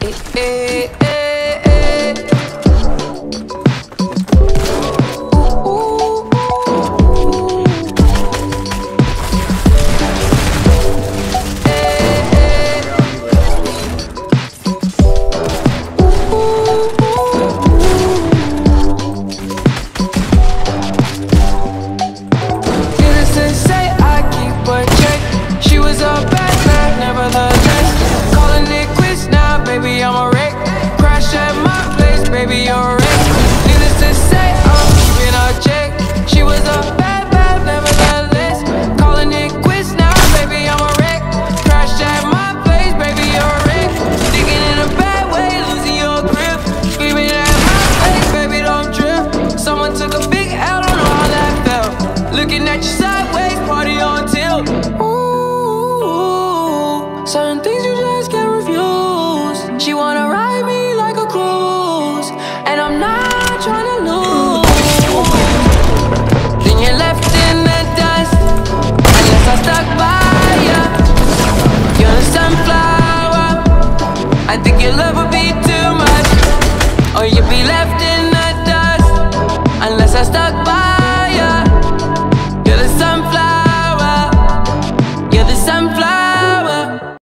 Looking at you sideways, party on tilt. Ooh, certain things you just can't refuse. She wanna ride me like a cruise, and I'm not